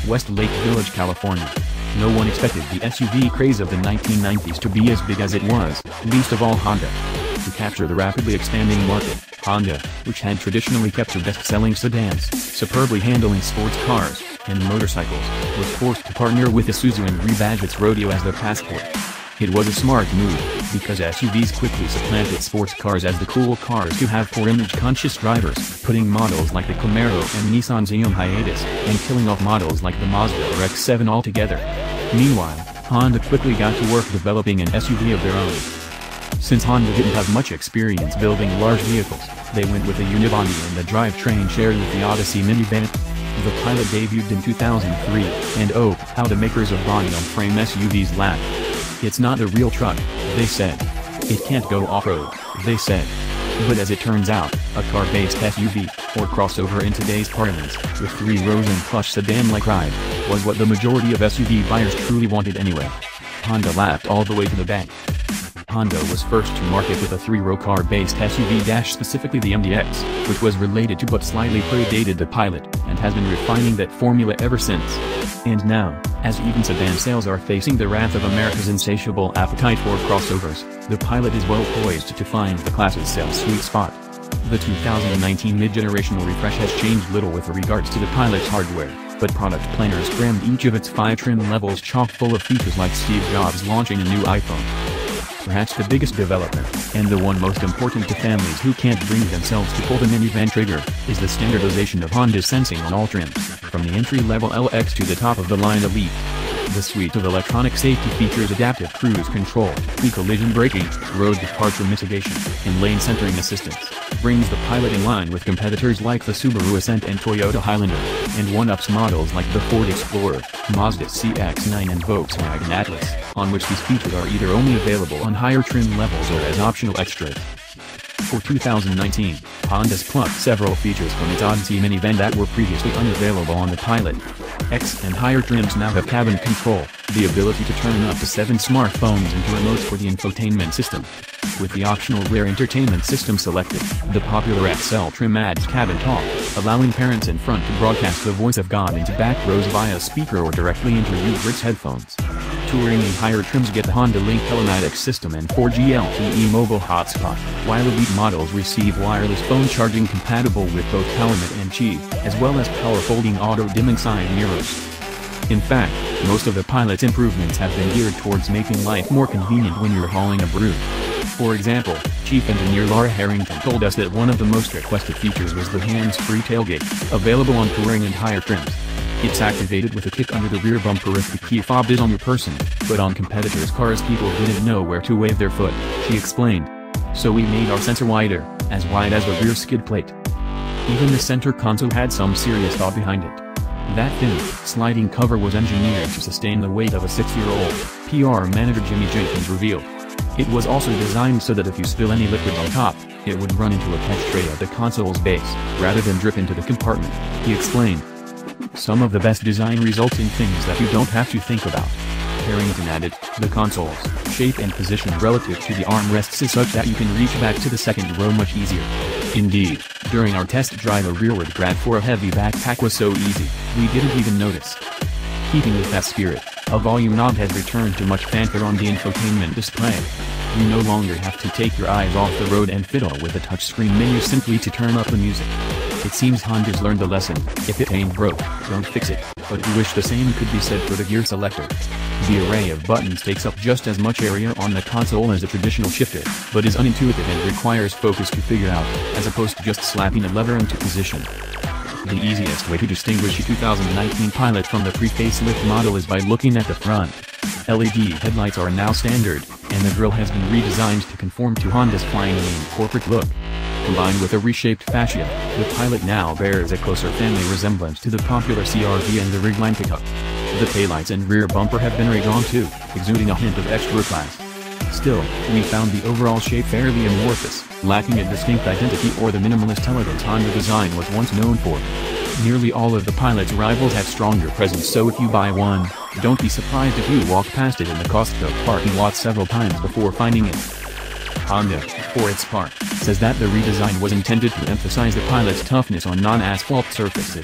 Westlake Village, California. No one expected the SUV craze of the 1990s to be as big as it was, least of all Honda. To capture the rapidly expanding market, Honda, which had traditionally kept to best-selling sedans, superbly handling sports cars, and motorcycles, was forced to partner with Isuzu and rebadge its Rodeo as their passport. It was a smart move, because SUVs quickly supplanted sports cars as the cool cars to have for image-conscious drivers, putting models like the Camaro and Nissan Z on hiatus, and killing off models like the Mazda RX-7 altogether. Meanwhile, Honda quickly got to work developing an SUV of their own. Since Honda didn't have much experience building large vehicles, they went with a unibody and the drivetrain shared with the Odyssey minivan. The Pilot debuted in 2003, and oh, how the makers of body-on-frame SUVs laughed. It's not a real truck, they said. It can't go off-road, they said. But as it turns out, a car-based SUV, or crossover in today's parlance, with 3 rows and plush sedan-like ride, was what the majority of SUV buyers truly wanted anyway. Honda laughed all the way to the bank. Honda was first to market with a 3-row car-based SUV, specifically the MDX, which was related to but slightly predated the Pilot, and has been refining that formula ever since. And now, as even sedan sales are facing the wrath of America's insatiable appetite for crossovers, the Pilot is well poised to find the class's sales sweet spot. The 2019 mid-generational refresh has changed little with regards to the Pilot's hardware, but product planners crammed each of its 5 trim levels chock full of features like Steve Jobs launching a new iPhone. Perhaps the biggest development, and the one most important to families who can't bring themselves to pull the minivan trigger, is the standardization of Honda's sensing on all trims, from the entry-level LX to the top-of-the-line Elite. The suite of electronic safety features adaptive cruise control, pre-collision braking, road departure mitigation, and lane centering assistance, brings the Pilot in line with competitors like the Subaru Ascent and Toyota Highlander, and one-ups models like the Ford Explorer, Mazda CX-9 and Volkswagen Atlas, on which these features are either only available on higher trim levels or as optional extras. For 2019, Honda's plucked several features from its Odyssey minivan that were previously unavailable on the Pilot. X and higher trims now have cabin control, the ability to turn up to 7 smartphones into remotes for the infotainment system. With the optional rear entertainment system selected, the popular XL trim adds cabin talk, allowing parents in front to broadcast the voice of God into back rows via speaker or directly into Uber's headphones. Touring in higher trims get the Honda Link telematics system and 4G LTE mobile hotspot, while Elite models receive wireless phone charging compatible with both PowerMit and Qi, as well as power folding auto-dimming side mirrors. In fact, most of the Pilot's improvements have been geared towards making life more convenient when you're hauling a brood. For example, Chief Engineer Laura Harrington told us that one of the most requested features was the hands-free tailgate, available on touring and higher trims. It's activated with a kick under the rear bumper if the key fob is on your person, but on competitors' cars people didn't know where to wave their foot, she explained. So we made our sensor wider, as wide as the rear skid plate. Even the center console had some serious thought behind it. That thin, sliding cover was engineered to sustain the weight of a 6-year-old, PR manager Jimmy Jenkins revealed. It was also designed so that if you spill any liquid on top, it would run into a catch tray at the console's base, rather than drip into the compartment, he explained. Some of the best design results in things that you don't have to think about. Harrington added, the console's shape and position relative to the armrests is such that you can reach back to the second row much easier. Indeed, during our test drive a rearward grab for a heavy backpack was so easy, we didn't even notice. Keeping with that spirit, a volume knob has returned to much fanfare on the infotainment display. You no longer have to take your eyes off the road and fiddle with a touchscreen menu simply to turn up the music. It seems Honda's learned the lesson, if it ain't broke, don't fix it, but we wish the same could be said for the gear selector. The array of buttons takes up just as much area on the console as a traditional shifter, but is unintuitive and requires focus to figure out, as opposed to just slapping a lever into position. The easiest way to distinguish a 2019 Pilot from the pre-facelift model is by looking at the front. LED headlights are now standard, and the grille has been redesigned to conform to Honda's flying lane corporate look. Combined with a reshaped fascia, the Pilot now bears a closer family resemblance to the popular CR-V and the Ridgeline pickup. The taillights and rear bumper have been redone too, exuding a hint of extra class. Still, we found the overall shape fairly amorphous, lacking a distinct identity or the minimalist elegance Honda design was once known for. Nearly all of the Pilot's rivals have stronger presence, so if you buy one, don't be surprised if you walk past it in the Costco parking lot several times before finding it. Honda, for its part, says that the redesign was intended to emphasize the Pilot's toughness on non-asphalt surfaces.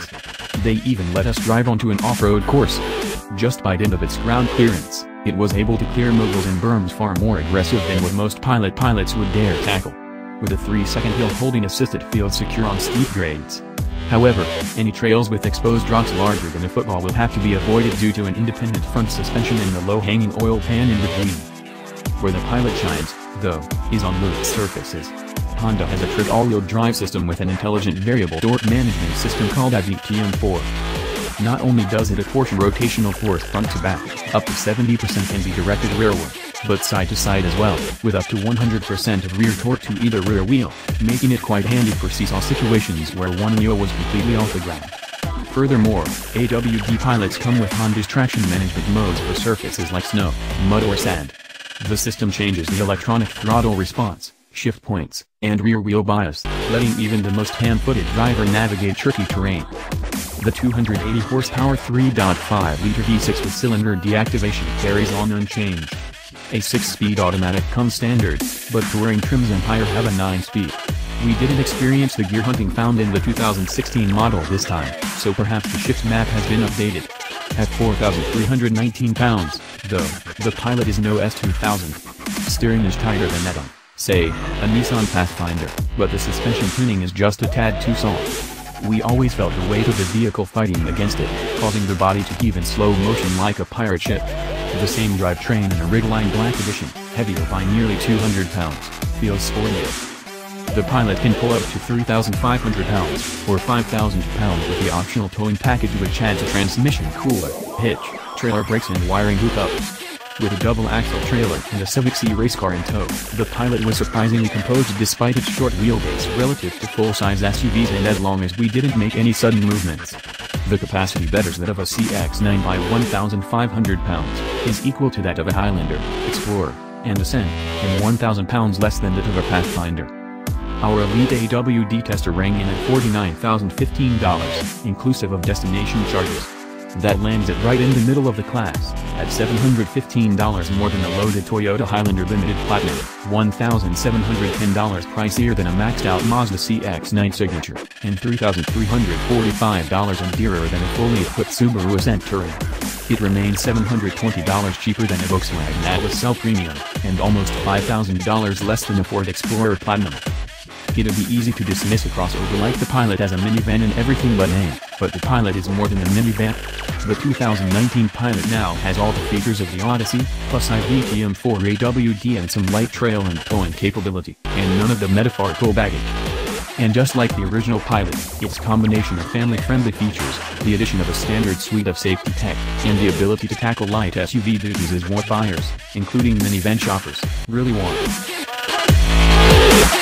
They even let us drive onto an off-road course. Just by dint of its ground clearance, it was able to clear moguls and berms far more aggressive than what most pilots would dare tackle. With a 3-second hill-holding assist, it feels secure on steep grades. However, any trails with exposed rocks larger than a football will have to be avoided due to an independent front suspension and the low-hanging oil pan in between. Where the Pilot shines, though, is on loose surfaces. Honda has a true all-wheel drive system with an intelligent variable torque management system called IVTM4. Not only does it apportion rotational force front to back, up to 70% can be directed rearward, but side to side as well, with up to 100% of rear torque to either rear wheel, making it quite handy for seesaw situations where one wheel was completely off the ground. Furthermore, AWD pilots come with Honda's traction management modes for surfaces like snow, mud or sand. The system changes the electronic throttle response, shift points, and rear wheel bias, letting even the most hand-footed driver navigate tricky terrain. The 280 horsepower 3.5-liter V6 with cylinder deactivation carries on unchanged. A 6-speed automatic comes standard, but touring trims and higher have a 9-speed. We didn't experience the gear hunting found in the 2016 model this time, so perhaps the shift map has been updated. At 4,319 pounds, though, the Pilot is no S2000. Steering is tighter than that on, say, a Nissan Pathfinder, but the suspension tuning is just a tad too soft. We always felt the weight of the vehicle fighting against it, causing the body to heave in slow motion like a pirate ship. The same drivetrain in a Ridgeline Black Edition, heavier by nearly 200 pounds, feels sportier. The Pilot can pull up to 3,500 pounds, or 5,000 pounds with the optional towing package, which adds a transmission cooler, hitch, trailer brakes and wiring hookups. With a double-axle trailer and a Civic C race car in tow, the Pilot was surprisingly composed despite its short wheelbase relative to full-size SUVs, and as long as we didn't make any sudden movements. The capacity betters that of a CX-9 by 1,500 pounds, is equal to that of a Highlander, Explorer, and Ascent, and 1,000 pounds less than that of a Pathfinder. Our Elite AWD tester rang in at $49,015, inclusive of destination charges. That lands it right in the middle of the class, at $715 more than a loaded Toyota Highlander Limited Platinum, $1,710 pricier than a maxed-out Mazda CX-9 Signature, and $3,345 and dearer than a fully equipped Subaru Ascent Touring. It remains $720 cheaper than a Volkswagen Atlas Cell Premium, and almost $5,000 less than a Ford Explorer Platinum. It'd be easy to dismiss a crossover like the Pilot as a minivan in everything but name, but the Pilot is more than a minivan. The 2019 Pilot now has all the features of the Odyssey, plus IVTM4 AWD and some light trail and towing capability, and none of the metaphorical baggage. And just like the original Pilot, its combination of family-friendly features, the addition of a standard suite of safety tech, and the ability to tackle light SUV duties is what buyers, including minivan shoppers, really want.